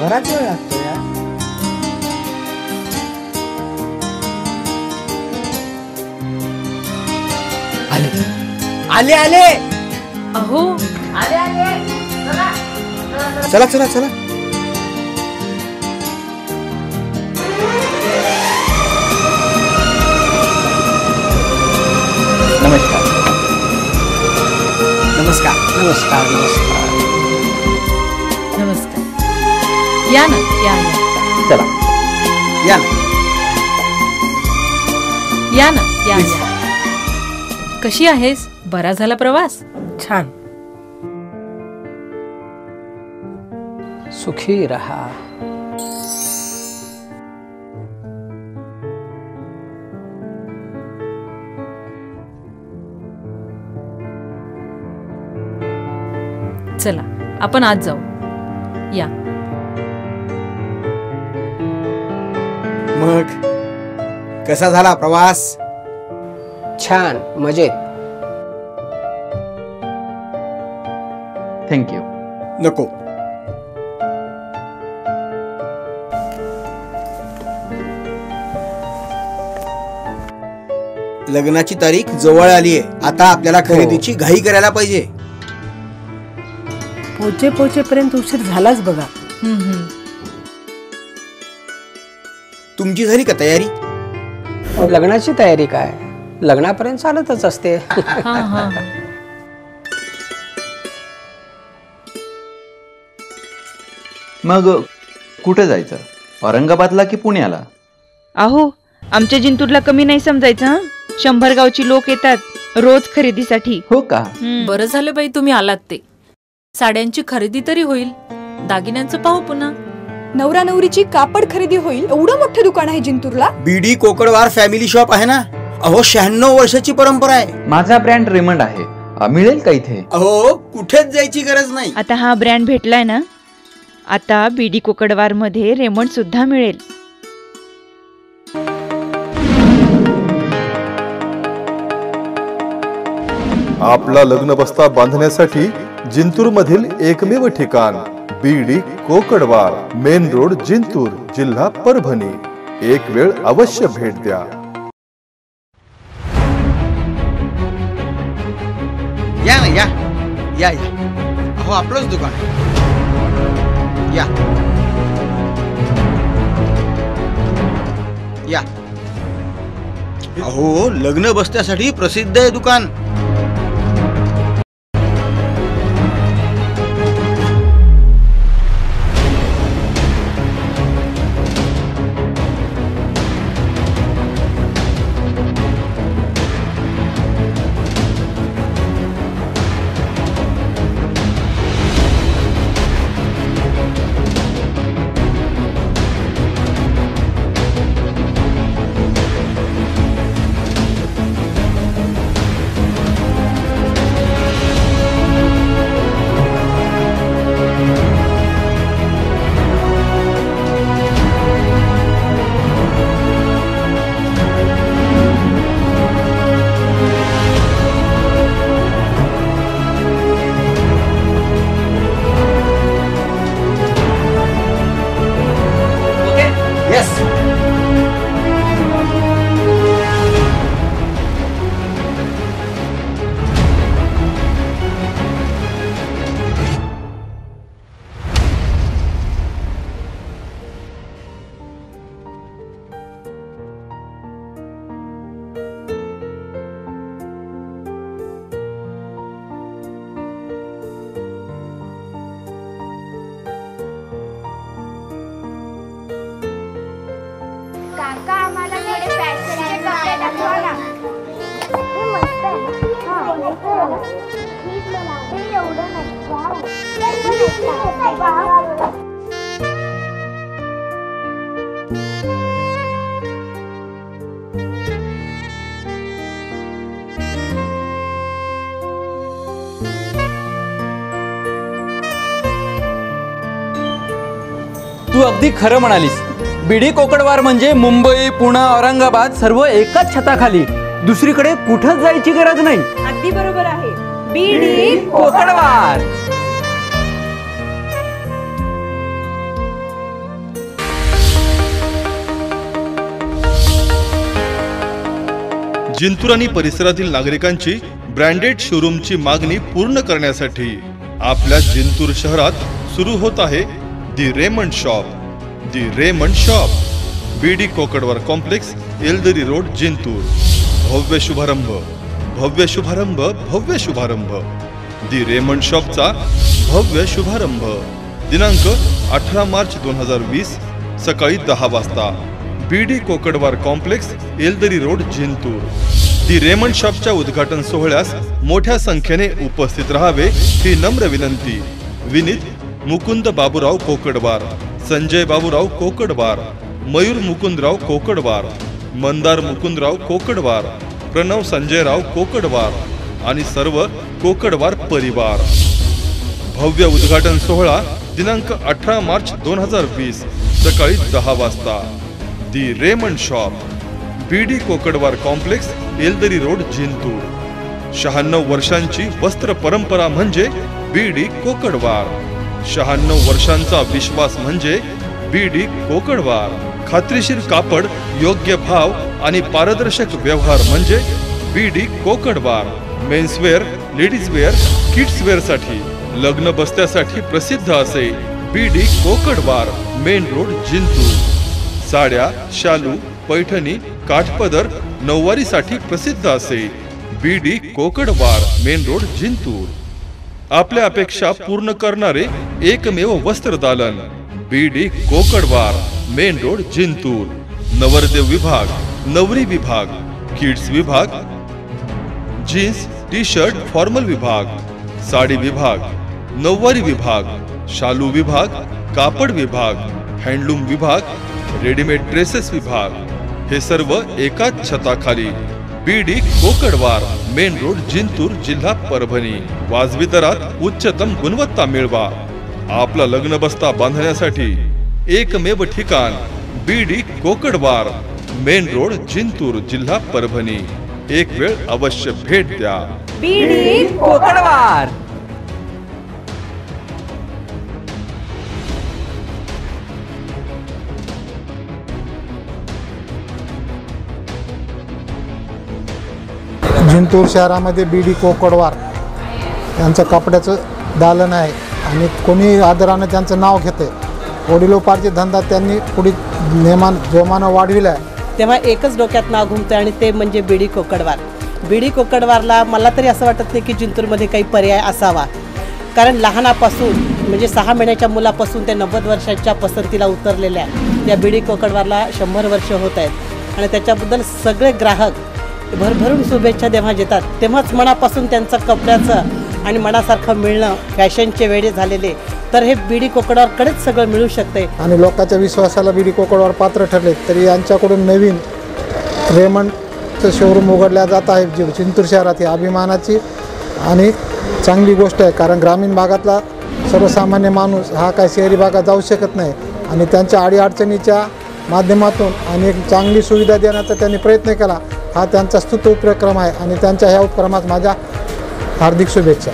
बराच वेळ लागतो यार. आले आले अहो आले आले. चला चला चला. नमस्कार नमस्कार नमस्कार नमस्कार नमस्कार. या ना या या. चला या ना या ना या या. कशी आहेस? बरा झाला प्रवास? छान. सुखी रहा. चला आपण आज जाऊ. या. मग कसा झाला प्रवास? छान मजेत. थँक्यू. नको. लग्नाची तारीख जवळ आली आहे. आता आपल्याला खरेदीची घाई करायला पाहिजे. पोचे पोचेपर्यंत उशीर झालाच बघा. तुमची झाली का तयारी? लग्नाची तयारी काय, लग्नापर्यंत चालतच असते. मग कुठे जायचं? औरंगाबादला की पुण्याला? अहो आमच्या जिंतूरला कमी नाही समजायचं. 100 गावची लोक येतात रोज खरेदीसाठी. हो का? बरं झालं बाई तुम्ही आलात ते. साड्यांची खरेदी तरी होईल, दागिन्यांचं पाहू पुन्हा. नवरा नवरीची कापड खरेदी होईल. एवढं मोठं दुकान आहे जिंतूरला. बीडी कोकडवार फॅमिली शॉप आहे ना. अहो 96 वर्षाची परंपरा आहे. माझा ब्रँड रेमंड आहे. मिळेल का इथे? अहो कुठेच जायची गरज नाही. आता हा ब्रँड भेटलाय ना, आता बीडी कोकडवार मध्ये रेमंड सुद्धा मिळेल. आपला लग्न बस्ता बांधण्यासाठी जिंतूर मधील एकमेव ठिकाण BD Kokadwar, main road, Jintur, जिल्हा परभणी. एक वेळ अवश्य भेट द्या. या ना या या या. अहो आपलंच दुकान आहे. या या. अहो लग्न बसण्यासाठी प्रसिद्ध आहे दुकान. काका आम्हाला थोडे फॅशनचे कपडे दाखवा ना. हे मस्त आहे. हां हे एवढं नाही. वाव. तू अगदी खरं म्हणालीस. बीडी कोकडवार म्हणजे मुंबई, पुणे, औरंगाबाद सर्व एकाच छताखाली. दुसरीकडे कुठंच जायची गरज नाही. अगदी बरोबर आहे. बीडी कोकडवार. जिंतूर आणि परिसरातील नागरिकांची ब्रँडेड शोरूमची मागणी पूर्ण करण्यासाठी आपल्या जिंतूर शहरात सुरू होत आहे the Raymond shop. The Raymond shop, BD Kokadwar complex, Eldari road, Jintur. भव्य शुभारंभ, भव्य शुभारंभ, भव्य शुभारंभ. दी रेमंड शॉपचा भव्य शुभारंभ दिनांक 18 मार्च 2020 सकाळी 10 वाजता. BD Kokadwar complex, Eldari road, Jintur. The Raymond शॉपच्या उद्घाटन सोहळ्यास मोठ्या संख्येने उपस्थित राहावे ही नम्र विनंती. विनीत मुकुंद बाबूराव कोकडवार, संजय बाबूराव कोकडवार, मयूर मुकुंदराव कोकडवार, मंदार मुकुंदराव कोकडवार, प्रणव संजयराव कोकडवार आणि सर्व कोकडवार परिवार. भव्य उद्घाटन सोहळा दिनांक 18 मार्च 2020 सकाळी 10 वाजता. The Raymond shop, BD Kokadwar complex, Eldari road, Jintur. 96 वर्षांची वस्त्र परंपरा म्हणजे बीडी कोकडवार. 96 वर्षांचा विश्वास म्हणजे बीडी कोकडवार. खात्रीशीर कापड, योग्य भाव आणि पारदर्शक व्यवहार म्हणजे बीडी कोकडवार. मेन्सवेअर, लेडीजवेअर, किड्सवेअर साठी, लग्न बस्त्यासाठी प्रसिद्ध असे BD Kokadwar, main road, Jintur. साड्या, शालू, पैठणी, काठपदर, नऊवारीसाठी प्रसिद्ध असे BD Kokadwar, main road, Jintur. आपल्या अपेक्षा पूर्ण करणारे एकमेव वस्त्रदालन BD Kokadwar, main road, Jintur. नवरदेव विभाग, नवरी विभाग, किड्स विभाग, जीन्स, टी शर्ट, फॉर्मल विभाग, साडी विभाग, नऊवारी विभाग, शालू विभाग, कापड विभाग, हँडलूम विभाग, रेडीमेड ड्रेसेस विभाग, हे सर्व एकाच छताखाली. BD Kokadwar, main road, Jintur, जिल्हा परभणी. वाजवी दरात उच्चतम गुणवत्ता मिळवा. आपला लग्न बस्ता बांधण्यासाठी एकमेव ठिकाण BD Kokadwar, main road, Jintur, जिल्हा परभणी. एक वेळ अवश्य भेट द्या. बीडी कोकडवार. जिंतूर शहरामध्ये बीडी कोकडवार यांचं कपड्याचं दालन आहे आणि कोणी आदरानं त्यांचं नाव घेतं. वडिलोपार्जित धंदा त्यांनी पुढे जोमानं वाढविला आहे. तेव्हा एकच डोक्यात नाव घुमतं आणि ते म्हणजे बीडी कोकडवार. बीडी कोकडवारला मला तरी असं वाटत नाही की जिंतूरमध्ये काही पर्याय असावा, कारण लहानापासून म्हणजे 6 महिन्याच्या मुलापासून ते 90 वर्षांच्या पसंतीला उतरलेल्या या बीडी कोकडवारला 100 वर्ष होत आहेत आणि त्याच्याबद्दल सगळे ग्राहक भरभरून शुभेच्छा जेव्हा देतात तेव्हाच मनापासून त्यांचं कपड्याचं आणि मनासारखं मिळणं, फॅशनचे वेळे झालेले, तर हे बीडी कोकडवारकडेच सगळं मिळू शकते. आणि लोकांच्या विश्वासाला बीडी कोकडवार पात्र ठरले तरी यांच्याकडून नवीन रेमंडचं शोरूम उघडल्या जात आहे जिंतूर शहरात. ही अभिमानाची आणि चांगली गोष्ट आहे, कारण ग्रामीण भागातला सर्वसामान्य माणूस हा काय शहरी भागात जाऊ शकत नाही आणि त्यांच्या अडीअडचणीच्या माध्यमातून आणि एक चांगली सुविधा देण्याचा त्यांनी प्रयत्न केला. हा त्यांचा स्तुत्य उपक्रम आहे आणि त्यांच्या ह्या उपक्रमात माझ्या हार्दिक शुभेच्छा.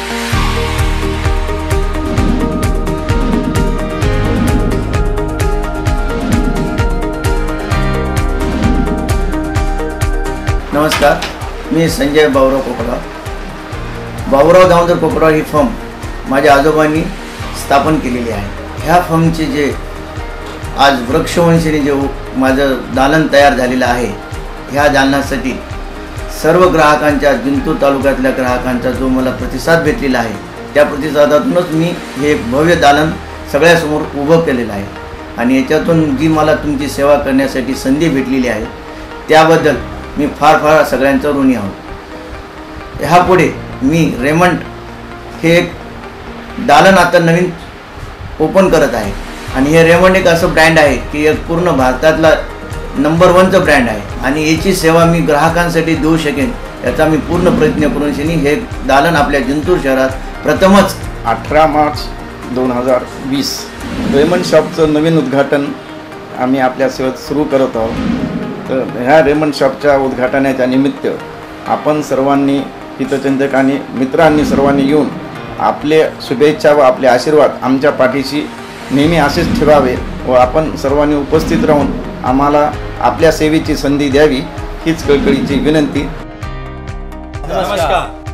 नमस्कार, मी संजय बाबूराव कोकडवार. बाबूराव दामोदर कोकडवार ही फर्म माझ्या आजोबांनी स्थापन केलेली आहे. ह्या फर्मचे जे आज वृक्षवंशीने जे माझं दालन तयार झालेलं आहे, ह्या दालनासाठी सर्व ग्राहकांच्या, जिंतूर तालुक्यातल्या ग्राहकांचा जो मला प्रतिसाद भेटलेला आहे, त्या प्रतिसादातूनच मी हे भव्य दालन सगळ्यासमोर उभं केलेलं आहे. आणि याच्यातून जी मला तुमची सेवा करण्यासाठी संधी भेटलेली आहे त्याबद्दल मी फार फार सगळ्यांचं ऋणी आहोत. ह्यापुढे मी रेमंड हे एक दालन आता नवीन ओपन करत आहे आणि हे रेमंड एक असं ब्रँड आहे की एक पूर्ण भारतातला नंबर 1चं ब्रँड आहे आणि याची सेवा मी ग्राहकांसाठी देऊ शकेन याचा मी पूर्ण प्रयत्न करून हे दालन आपल्या जिंतूर शहरात प्रथमच 18 मार्च 2020 रेमंड शॉपचं नवीन उद्घाटन आम्ही आपल्या सेवेत सुरू करत आहोत. तर ह्या रेमंड शॉपच्या उद्घाटनाच्या निमित्त आपण सर्वांनी, हितचिंतक आणि मित्रांनी सर्वांनी येऊन आपले शुभेच्छा व आपले आशीर्वाद आमच्या पाठीशी नेहमी असेच ठेवावे व आपण सर्वांनी उपस्थित राहून आम्हाला आपल्या सेवेची संधी द्यावी हीच कळकळीची विनंती. नमस्कार.